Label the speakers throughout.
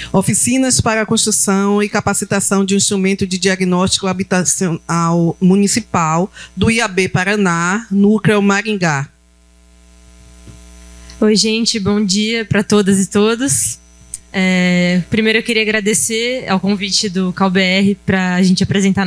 Speaker 1: Oficinas para a construção e capacitação de um instrumento de diagnóstico habitacional municipal do IAB Paraná, Núcleo Maringá.
Speaker 2: Oi, gente, bom dia para todas e todos. Primeiro eu queria agradecer ao convite do CalBR para a gente apresentar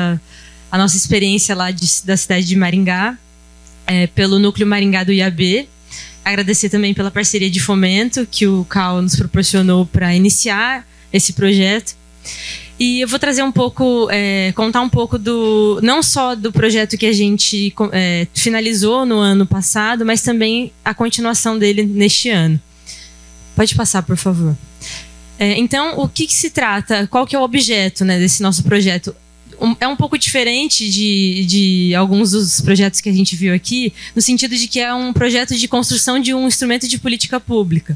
Speaker 2: a nossa experiência lá da cidade de Maringá, pelo Núcleo Maringá do IAB. Agradecer também pela parceria de fomento que o Cal nos proporcionou para iniciar esse projeto. E eu vou trazer um pouco, contar um pouco não só do projeto que a gente finalizou no ano passado, mas também a continuação dele neste ano. Pode passar, por favor. Então, o que se trata? Qual que é o objeto, né, desse nosso projeto? É um pouco diferente de alguns dos projetos que a gente viu aqui, no sentido de que é um projeto de construção de um instrumento de política pública.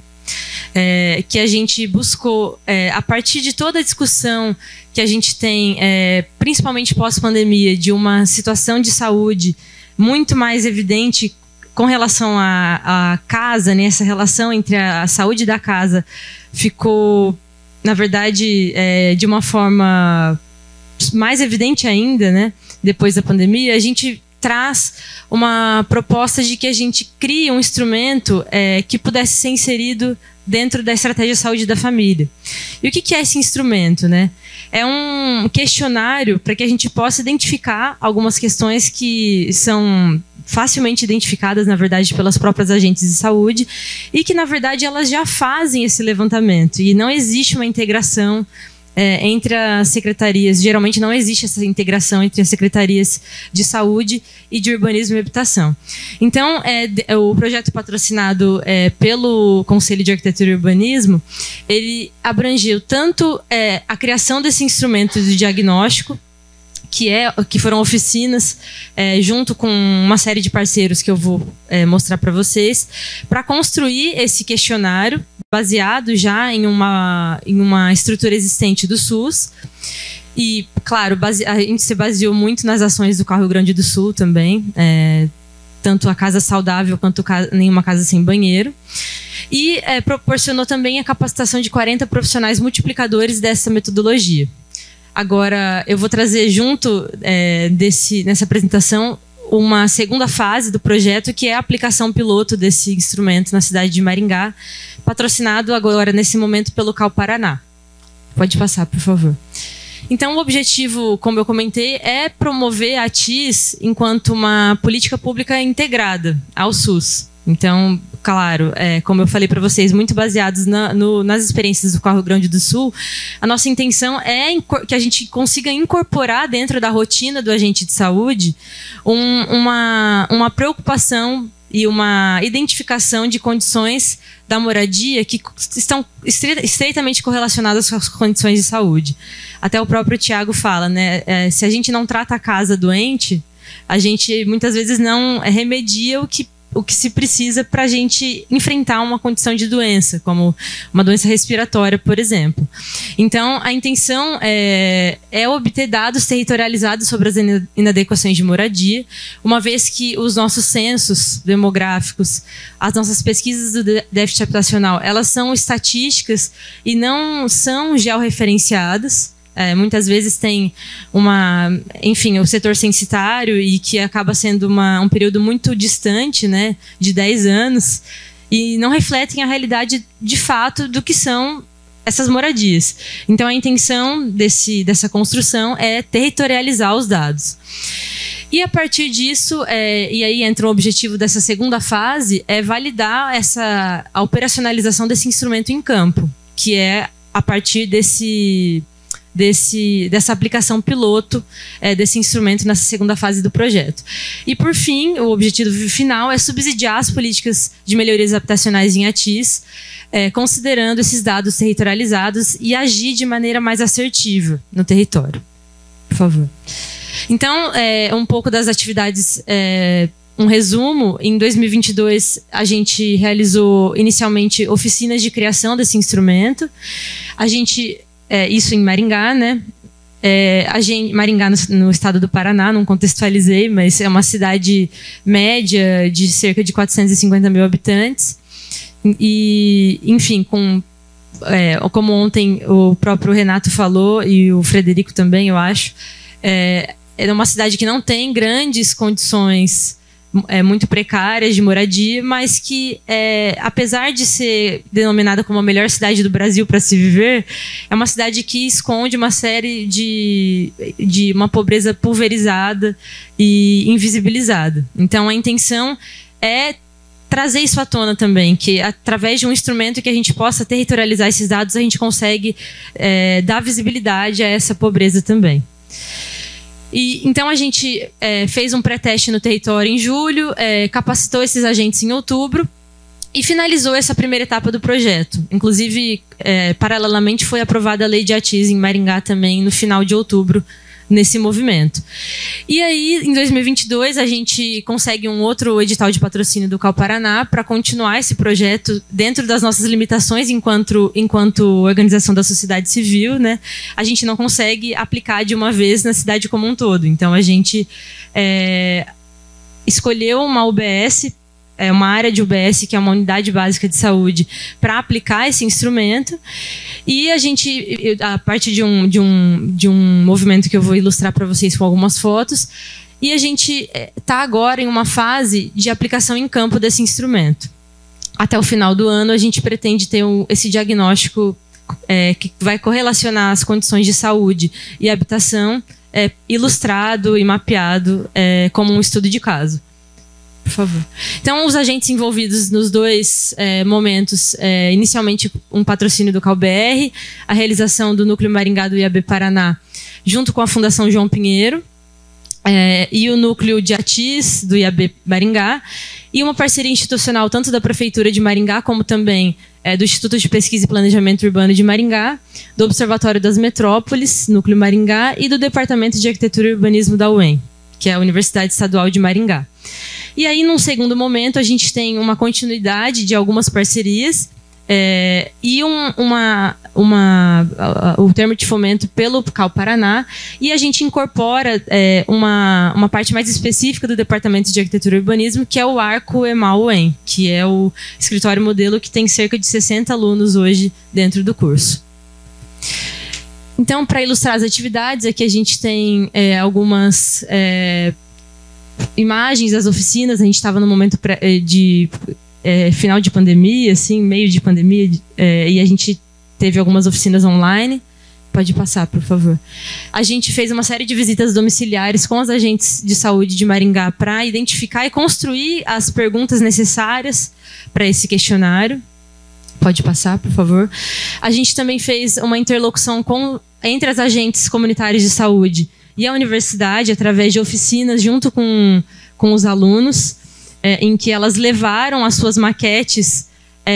Speaker 2: Que a gente buscou, a partir de toda a discussão que a gente tem, principalmente pós-pandemia, de uma situação de saúde muito mais evidente com relação à casa, né? Essa relação entre a saúde da casa ficou, na verdade, de uma forma mais evidente ainda, né? Depois da pandemia, a gente traz uma proposta de que a gente crie um instrumento que pudesse ser inserido dentro da estratégia de saúde da família. E o que é esse instrumento, né? É um questionário para que a gente possa identificar algumas questões que são facilmente identificadas, na verdade, pelas próprias agentes de saúde e que, na verdade, elas já fazem esse levantamento e não existe uma integração entre as secretarias. Geralmente não existe essa integração entre as secretarias de saúde e de urbanismo e habitação. Então, o projeto patrocinado pelo Conselho de Arquitetura e Urbanismo, ele abrangeu tanto a criação desse instrumento de diagnóstico, que foram oficinas junto com uma série de parceiros que eu vou mostrar para vocês, para construir esse questionário baseado já em uma estrutura existente do SUS. E, claro, a gente se baseou muito nas ações do Rio Grande do Sul também, tanto a Casa Saudável quanto Nenhuma Casa Sem Banheiro. E proporcionou também a capacitação de 40 profissionais multiplicadores dessa metodologia. Agora, eu vou trazer junto nessa apresentação uma segunda fase do projeto, que é a aplicação piloto desse instrumento na cidade de Maringá, patrocinado agora, nesse momento, pelo Cal Paraná. Pode passar, por favor. Então, o objetivo, como eu comentei, é promover a TIS enquanto uma política pública integrada ao SUS. Então, claro, como eu falei para vocês, muito baseados nas experiências do Rio Grande do Sul, a nossa intenção é que a gente consiga incorporar dentro da rotina do agente de saúde uma preocupação e uma identificação de condições da moradia que estão estreitamente correlacionadas com as condições de saúde. Até o próprio Tiago fala, né? Se a gente não trata a casa doente, a gente muitas vezes não remedia o que se precisa para a gente enfrentar uma condição de doença, como uma doença respiratória, por exemplo. Então, a intenção é obter dados territorializados sobre as inadequações de moradia, uma vez que os nossos censos demográficos, as nossas pesquisas do déficit habitacional, elas são estatísticas e não são georreferenciadas. Muitas vezes tem o setor censitário e que acaba sendo um período muito distante, né, de 10 anos, e não refletem a realidade de fato do que são essas moradias. Então, a intenção dessa construção é territorializar os dados. E a partir disso, e aí entra o objetivo dessa segunda fase, é validar a operacionalização desse instrumento em campo, que é a partir dessa aplicação piloto desse instrumento nessa segunda fase do projeto. E, por fim, o objetivo final é subsidiar as políticas de melhorias habitacionais em ATIS, considerando esses dados territorializados e agir de maneira mais assertiva no território. Por favor. Então, um pouco das atividades, um resumo. Em 2022, a gente realizou inicialmente oficinas de criação desse instrumento. Isso em Maringá, né? Maringá, no estado do Paraná, não contextualizei, mas é uma cidade média de cerca de 450 mil habitantes. E, enfim, com como ontem o próprio Renato falou, e o Frederico também, eu acho, é uma cidade que não tem grandes condições muito precárias de moradia, mas que, apesar de ser denominada como a melhor cidade do Brasil para se viver, é uma cidade que esconde uma série de uma pobreza pulverizada e invisibilizada. Então, a intenção é trazer isso à tona também, que através de um instrumento que a gente possa territorializar esses dados, a gente consegue dar visibilidade a essa pobreza também. Então a gente fez um pré-teste no território em julho, capacitou esses agentes em outubro e finalizou essa primeira etapa do projeto. Inclusive, paralelamente, foi aprovada a lei de ATIS em Maringá também no final de outubro, nesse movimento. E aí, em 2022, a gente consegue um outro edital de patrocínio do Cal Paraná para continuar esse projeto dentro das nossas limitações enquanto organização da sociedade civil, né? A gente não consegue aplicar de uma vez na cidade como um todo. Então, a gente escolheu uma UBS, uma área de UBS, que é uma unidade básica de saúde, para aplicar esse instrumento. E a gente, a partir de um movimento que eu vou ilustrar para vocês com algumas fotos, e a gente está agora em uma fase de aplicação em campo desse instrumento. Até o final do ano, a gente pretende ter esse diagnóstico que vai correlacionar as condições de saúde e habitação ilustrado e mapeado como um estudo de caso. Por favor. Então, os agentes envolvidos nos dois momentos, inicialmente um patrocínio do CalBR, a realização do Núcleo Maringá do IAB Paraná, junto com a Fundação João Pinheiro, e o Núcleo de ATIS do IAB Maringá, e uma parceria institucional tanto da Prefeitura de Maringá, como também do Instituto de Pesquisa e Planejamento Urbano de Maringá, do Observatório das Metrópoles, Núcleo Maringá, e do Departamento de Arquitetura e Urbanismo da UEM, que é a Universidade Estadual de Maringá. E aí, num segundo momento, a gente tem uma continuidade de algumas parcerias e o termo de fomento pelo Cal Paraná, e a gente incorpora uma parte mais específica do Departamento de Arquitetura e Urbanismo, que é o Arco EMAU-UEM, que é o escritório modelo que tem cerca de 60 alunos hoje dentro do curso. Então, para ilustrar as atividades, aqui a gente tem algumas imagens das oficinas. A gente estava no momento de final de pandemia, assim, meio de pandemia, e a gente teve algumas oficinas online. Pode passar, por favor. A gente fez uma série de visitas domiciliares com os agentes de saúde de Maringá para identificar e construir as perguntas necessárias para esse questionário. Pode passar, por favor. A gente também fez uma interlocução entre as agentes comunitárias de saúde e a universidade, através de oficinas junto com os alunos, em que elas levaram as suas maquetes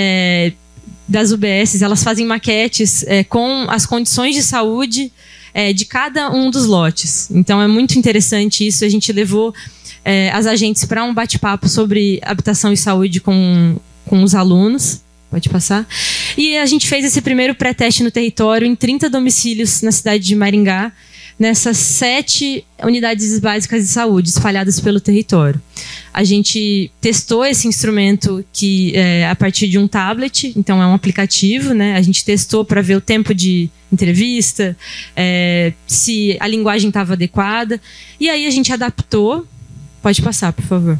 Speaker 2: das UBSs. Elas fazem maquetes com as condições de saúde de cada um dos lotes. Então, é muito interessante isso. A gente levou as agentes para um bate-papo sobre habitação e saúde com os alunos. Pode passar. E a gente fez esse primeiro pré-teste no território em 30 domicílios na cidade de Maringá, nessas 7 unidades básicas de saúde espalhadas pelo território. A gente testou esse instrumento a partir de um tablet, então é um aplicativo, né? A gente testou para ver o tempo de entrevista, se a linguagem estava adequada, e aí a gente adaptou. Pode passar, por favor.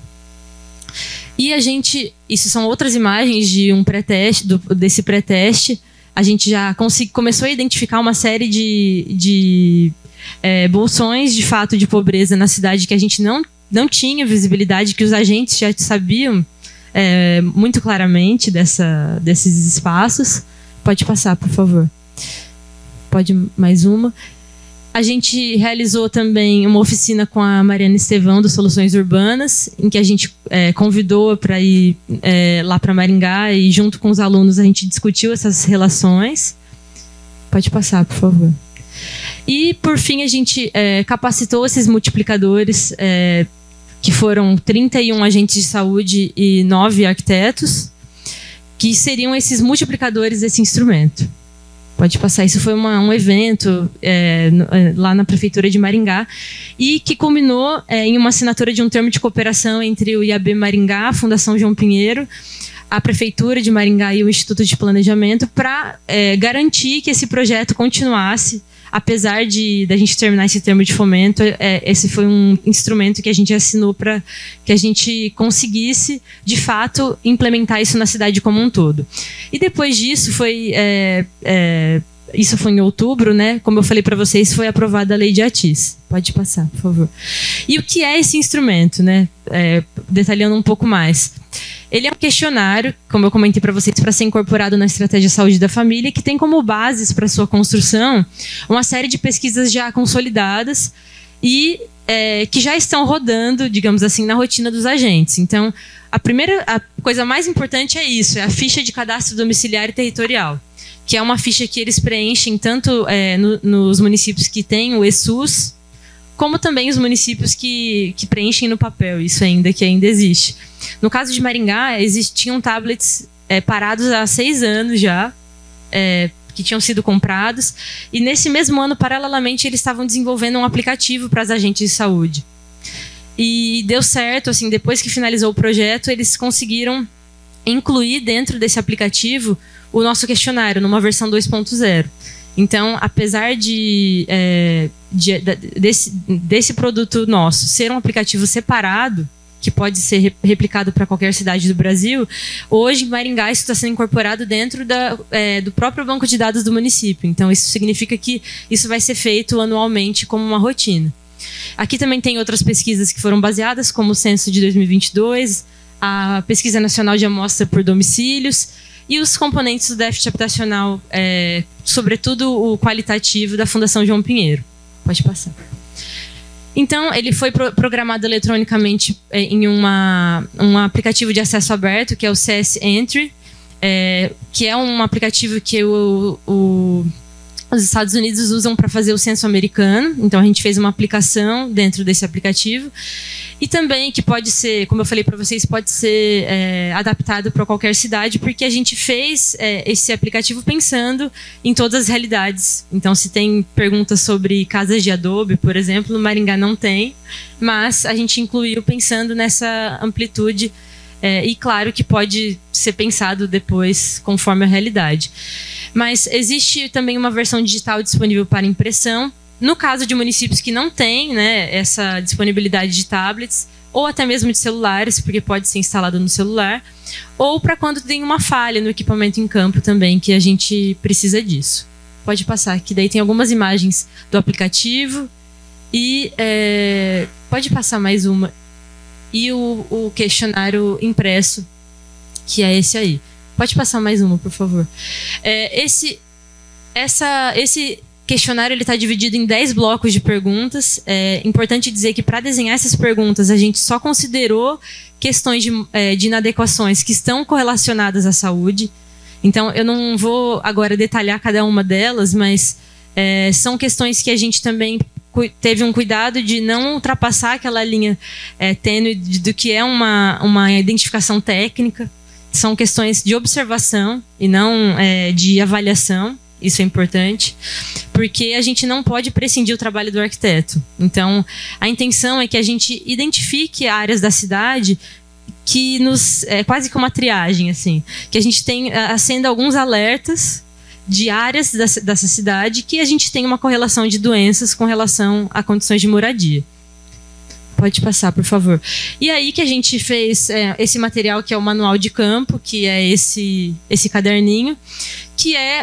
Speaker 2: E isso são outras imagens de um pré-teste, desse pré-teste. A gente já começou a identificar uma série de bolsões de fato de pobreza na cidade que a gente não tinha visibilidade, que os agentes já sabiam muito claramente desses espaços. Pode passar, por favor. Pode mais uma. A gente realizou também uma oficina com a Mariana Estevão, do Soluções Urbanas, em que a gente convidou para ir lá para Maringá, e junto com os alunos a gente discutiu essas relações. Pode passar, por favor. E, por fim, a gente capacitou esses multiplicadores, que foram 31 agentes de saúde e 9 arquitetos, que seriam esses multiplicadores desse instrumento. Pode passar. Isso foi um evento lá na Prefeitura de Maringá, e que culminou em uma assinatura de um termo de cooperação entre o IAB Maringá, a Fundação João Pinheiro, a Prefeitura de Maringá e o Instituto de Planejamento para garantir que esse projeto continuasse, apesar da gente terminar esse termo de fomento. Esse foi um instrumento que a gente assinou para que a gente conseguisse, de fato, implementar isso na cidade como um todo. E depois disso, isso foi em outubro, né? Como eu falei para vocês, foi aprovada a Lei de ATIS. Pode passar, por favor. E o que é esse instrumento, né? Detalhando um pouco mais. Ele é um questionário, como eu comentei para vocês, para ser incorporado na Estratégia de Saúde da Família, que tem como bases para sua construção uma série de pesquisas já consolidadas e que já estão rodando, digamos assim, na rotina dos agentes. Então, a coisa mais importante é isso, é a ficha de cadastro domiciliar e territorial, que é uma ficha que eles preenchem tanto nos municípios que têm o ESUS, como também os municípios que preenchem no papel, isso que ainda existe. No caso de Maringá, existiam tablets parados há 6 anos já, que tinham sido comprados, e nesse mesmo ano, paralelamente, eles estavam desenvolvendo um aplicativo para as agentes de saúde. E deu certo, assim, depois que finalizou o projeto, eles conseguiram incluir dentro desse aplicativo o nosso questionário, numa versão 2.0. Então, apesar desse produto nosso ser um aplicativo separado, que pode ser replicado para qualquer cidade do Brasil, hoje em Maringá isso está sendo incorporado dentro do próprio banco de dados do município. Então, isso significa que isso vai ser feito anualmente como uma rotina. Aqui também tem outras pesquisas que foram baseadas, como o Censo de 2022, a Pesquisa Nacional de Amostra por Domicílios, e os componentes do déficit habitacional, sobretudo o qualitativo da Fundação João Pinheiro. Pode passar. Então, ele foi programado eletronicamente em um aplicativo de acesso aberto, que é o CS Entry, que é um aplicativo que os Estados Unidos usam para fazer o censo americano. Então, a gente fez uma aplicação dentro desse aplicativo. E também que pode ser, como eu falei para vocês, pode ser adaptado para qualquer cidade, porque a gente fez esse aplicativo pensando em todas as realidades. Então, se tem perguntas sobre casas de adobe, por exemplo, Maringá não tem, mas a gente incluiu pensando nessa amplitude, e claro que pode ser pensado depois conforme a realidade. Mas existe também uma versão digital disponível para impressão. No caso de municípios que não têm, né, essa disponibilidade de tablets, ou até mesmo de celulares, porque pode ser instalado no celular, ou para quando tem uma falha no equipamento em campo também, que a gente precisa disso. Pode passar, que daí tem algumas imagens do aplicativo, e pode passar mais uma. E o questionário impresso, que é esse aí. Pode passar mais uma, por favor. Esse questionário está dividido em 10 blocos de perguntas. É importante dizer que para desenhar essas perguntas, a gente só considerou questões de inadequações que estão correlacionadas à saúde. Então, eu não vou agora detalhar cada uma delas, mas são questões que a gente também teve um cuidado de não ultrapassar aquela linha tênue do que é uma identificação técnica. São questões de observação e não de avaliação. Isso é importante, porque a gente não pode prescindir o trabalho do arquiteto. Então, a intenção é que a gente identifique áreas da cidade que quase que uma triagem, assim, que a gente acenda alguns alertas de áreas dessa cidade que a gente tem uma correlação de doenças com relação a condições de moradia. Pode passar, por favor. E aí que a gente fez esse material, que é o manual de campo, que é esse caderninho, que é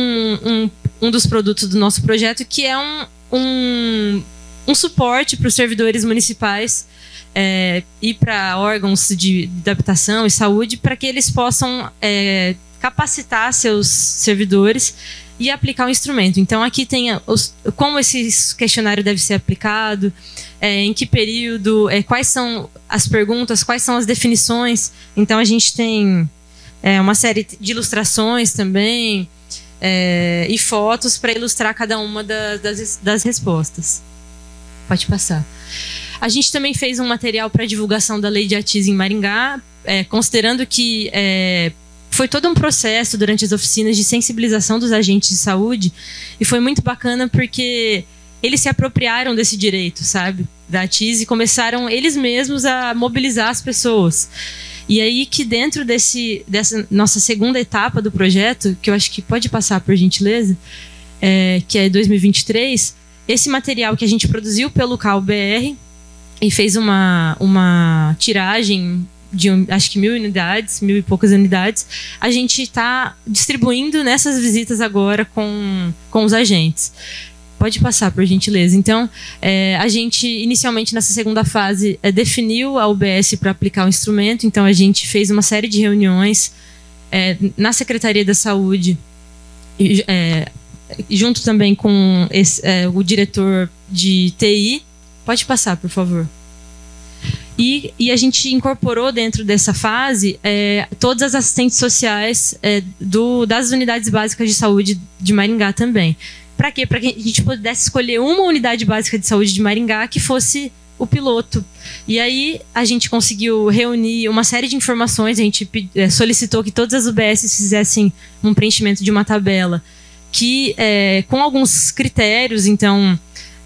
Speaker 2: um dos produtos do nosso projeto, que é um suporte para os servidores municipais e para órgãos de habitação e saúde, para que eles possam capacitar seus servidores e aplicar o instrumento. Então, aqui tem como esse questionário deve ser aplicado, em que período, quais são as perguntas, quais são as definições. Então, a gente tem uma série de ilustrações também e fotos para ilustrar cada uma das respostas. Pode passar. A gente também fez um material para divulgação da Lei de ATIS em Maringá, considerando que foi todo um processo durante as oficinas de sensibilização dos agentes de saúde, e foi muito bacana porque eles se apropriaram desse direito, sabe, da ATIS, e começaram eles mesmos a mobilizar as pessoas. E aí que dentro dessa nossa segunda etapa do projeto, que eu acho que pode passar por gentileza, que é 2023, esse material que a gente produziu pelo CalBR e fez uma tiragem de acho que 1.000 unidades, 1.000 e poucas unidades, a gente está distribuindo nessas visitas agora com os agentes. Pode passar, por gentileza. Então, a gente, inicialmente, nessa segunda fase, definiu a UBS para aplicar o instrumento. Então, a gente fez uma série de reuniões na Secretaria da Saúde, junto também com o diretor de TI. Pode passar, por favor. E a gente incorporou dentro dessa fase todas as assistentes sociais das unidades básicas de saúde de Maringá também. Para quê? Para que a gente pudesse escolher uma unidade básica de saúde de Maringá que fosse o piloto. E aí a gente conseguiu reunir uma série de informações, a gente solicitou que todas as UBS fizessem um preenchimento de uma tabela que, com alguns critérios, então,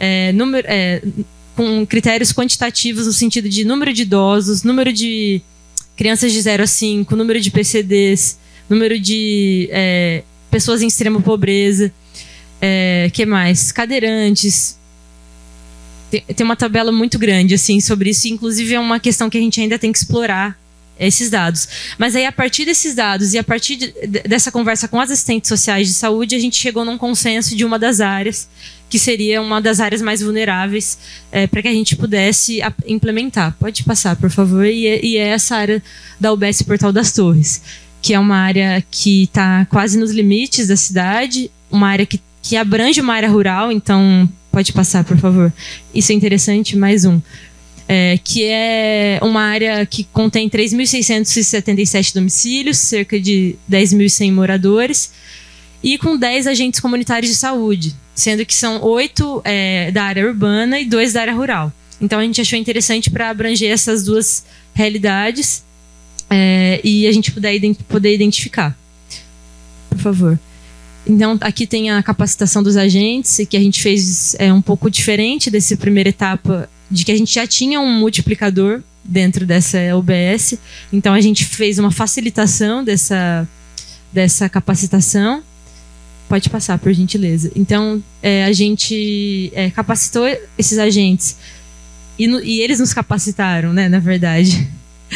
Speaker 2: com critérios quantitativos no sentido de número de idosos, número de crianças de 0 a 5, número de PCDs, número de pessoas em extrema pobreza, que mais? Cadeirantes. Tem uma tabela muito grande assim sobre isso, inclusive é uma questão que a gente ainda tem que explorar esses dados. Mas aí, a partir desses dados e a partir dessa conversa com as assistentes sociais de saúde, a gente chegou num consenso de uma das áreas, que seria uma das áreas mais vulneráveis, para que a gente pudesse implementar. Pode passar, por favor. E é essa área da UBS Portal das Torres, que é uma área que está quase nos limites da cidade, uma área que abrange uma área rural. Então, pode passar, por favor. Isso é interessante, mais um. Que é uma área que contém 3.677 domicílios, cerca de 10.100 moradores, e com 10 agentes comunitários de saúde, sendo que são 8 da área urbana e 2 da área rural. Então, a gente achou interessante para abranger essas duas realidades e a gente poder identificar. Por favor. Então, aqui tem a capacitação dos agentes, que a gente fez um pouco diferente dessa primeira etapa, de que a gente já tinha um multiplicador dentro dessa UBS. Então, a gente fez uma facilitação dessa capacitação. Pode passar, por gentileza. Então, a gente capacitou esses agentes e eles nos capacitaram, né, na verdade.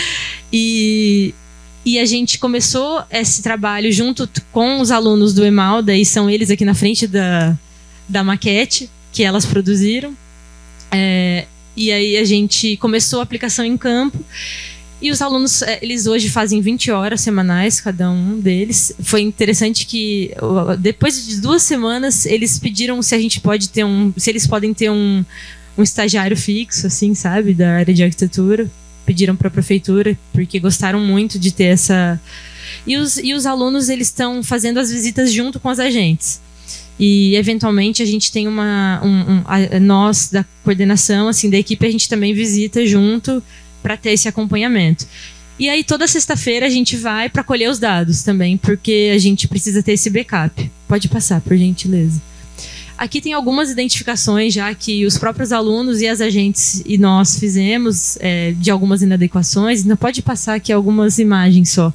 Speaker 2: E a gente começou esse trabalho junto com os alunos do EMALDA, e são eles aqui na frente da maquete que elas produziram. E aí a gente começou a aplicação em campo. E os alunos, eles hoje fazem 20 horas semanais, cada um deles. Foi interessante que, depois de 2 semanas, eles pediram se a gente pode ter se eles podem ter um estagiário fixo, assim, sabe, da área de arquitetura. Pediram para a prefeitura, porque gostaram muito de ter essa... E os alunos, eles estão fazendo as visitas junto com os agentes. E, eventualmente, a gente tem nós, da coordenação, assim, da equipe, a gente também visita junto para ter esse acompanhamento. E aí, toda sexta-feira, a gente vai para colher os dados também, porque a gente precisa ter esse backup. Pode passar, por gentileza. Aqui tem algumas identificações já que os próprios alunos e as agentes e nós fizemos de algumas inadequações. Não pode passar aqui algumas imagens só.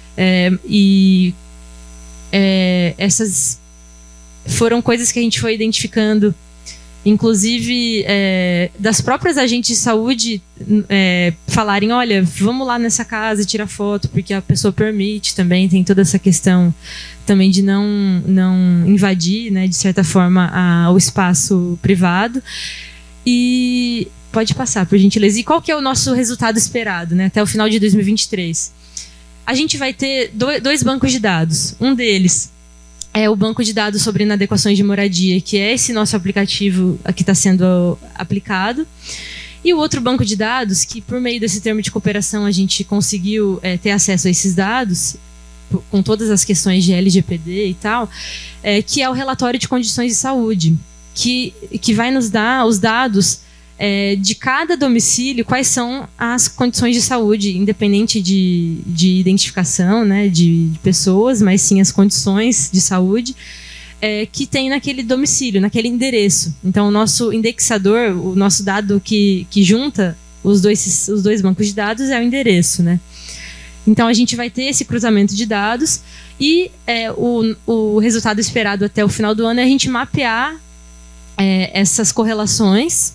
Speaker 2: Essas foram coisas que a gente foi identificando, inclusive das próprias agentes de saúde falarem, olha, vamos lá nessa casa e tirar foto, porque a pessoa permite também, tem toda essa questão também de não invadir, né, de certa forma, o espaço privado. E pode passar, por gentileza. E qual que é o nosso resultado esperado, né, até o final de 2023? A gente vai ter 2 bancos de dados. Um deles é o banco de dados sobre inadequações de moradia, que é esse nosso aplicativo que está sendo aplicado. E o outro banco de dados, que por meio desse termo de cooperação a gente conseguiu ter acesso a esses dados, com todas as questões de LGPD e tal, que é o relatório de condições de saúde, que vai nos dar os dados de cada domicílio, quais são as condições de saúde, independente de identificação, né, de pessoas, mas sim as condições de saúde que tem naquele domicílio, naquele endereço. Então, o nosso indexador, o nosso dado que junta os dois bancos de dados é o endereço, né? Então, a gente vai ter esse cruzamento de dados e o resultado esperado até o final do ano é a gente mapear essas correlações,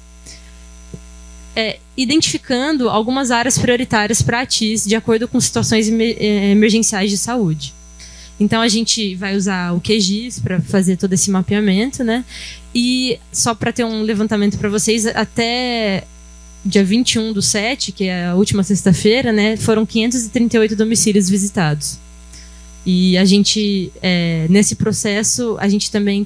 Speaker 2: identificando algumas áreas prioritárias para a TIS de acordo com situações emergenciais de saúde. Então, a gente vai usar o QGIS para fazer todo esse mapeamento, né? E só para ter um levantamento para vocês, até dia 21/7, que é a última sexta-feira, né, foram 538 domicílios visitados. E a gente, nesse processo, a gente também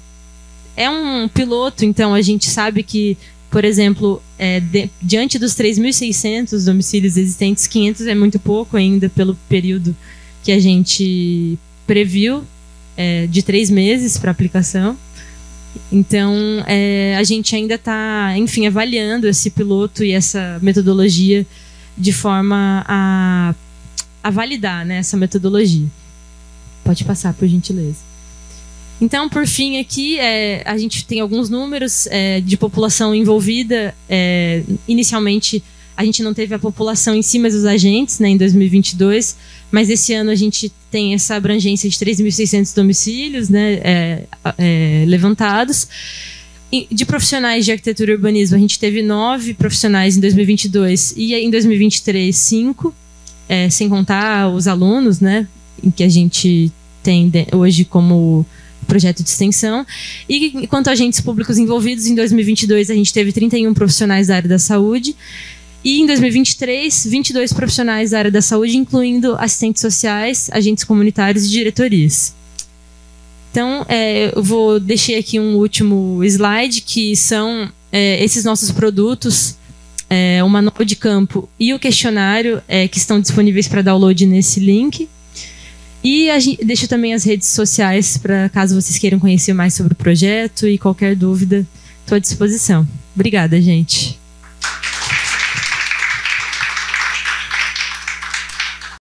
Speaker 2: é um piloto, então a gente sabe que, por exemplo, diante dos 3.600 domicílios existentes, 500 é muito pouco ainda pelo período que a gente previu, de 3 meses para aplicação. Então, a gente ainda está, enfim, avaliando esse piloto e essa metodologia de forma a validar, né, essa metodologia. Pode passar, por gentileza. Então, por fim, aqui a gente tem alguns números de população envolvida. Inicialmente, a gente não teve a população em si, mas os agentes, né, em 2022, mas esse ano a gente tem essa abrangência de 3.600 domicílios, né, levantados. De profissionais de arquitetura e urbanismo, a gente teve 9 profissionais em 2022 e em 2023, 5, sem contar os alunos, né, em que a gente tem hoje como projeto de extensão. E quanto a agentes públicos envolvidos, em 2022 a gente teve 31 profissionais da área da saúde. E em 2023, 22 profissionais da área da saúde, incluindo assistentes sociais, agentes comunitários e diretorias. Então, eu vou deixar aqui um último slide, que são esses nossos produtos, o manual de campo e o questionário, que estão disponíveis para download nesse link. E deixo também as redes sociais, para caso vocês queiram conhecer mais sobre o projeto, e qualquer dúvida, estou à disposição. Obrigada, gente.